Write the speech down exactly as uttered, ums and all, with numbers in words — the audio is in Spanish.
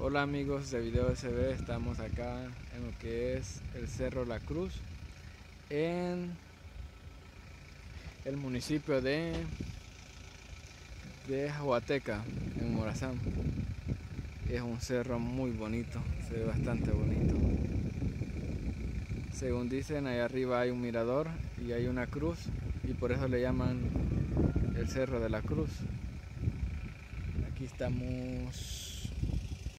Hola amigos de Video S B, estamos acá en lo que es el Cerro La Cruz, en el municipio de, de Jahuateca, en Morazán. Es un cerro muy bonito, se ve bastante bonito. Según dicen, ahí arriba hay un mirador y hay una cruz, y por eso le llaman el Cerro de la Cruz. Aquí estamos